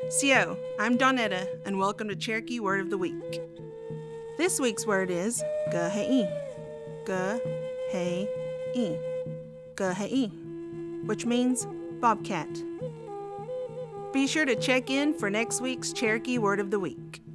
Sio, I'm Donetta, and welcome to Cherokee Word of the Week. This week's word is gahei, gahei, which means bobcat. Be sure to check in for next week's Cherokee Word of the Week.